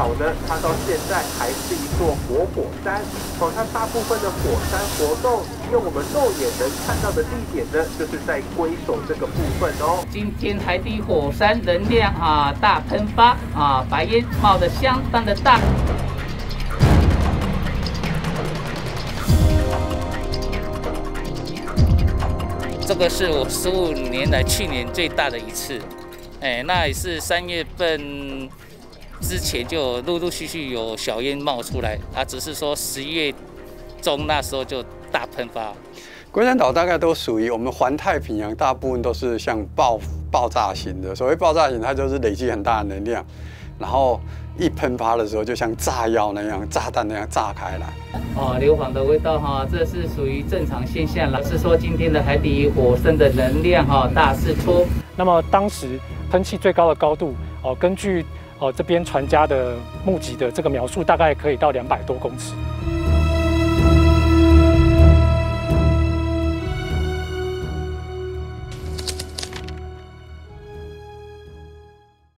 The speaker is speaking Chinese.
岛呢，它到现在还是一座活火山。它大部分的火山活动，用我们肉眼能看到的地点呢，就是在龟首这个部分哦。 今天海底火山能量大喷发白烟冒得相当的大。这个是我15年来去年最大的一次，那也是3月份之前就陆陆续续有小烟冒出来，只是说11月中那时候就大喷发。 龟山岛大概都属于我们环太平洋，大部分都是像爆炸型的。所谓爆炸型，它就是累积很大的能量，然后一喷发的时候，就像炸药那样、炸弹那样炸开来。 硫磺的味道这是属于正常现象了。是说今天的海底火山的能量大释出。 那么当时喷气最高的高度根据这边船家的目击的这个描述，大概可以到200多公尺。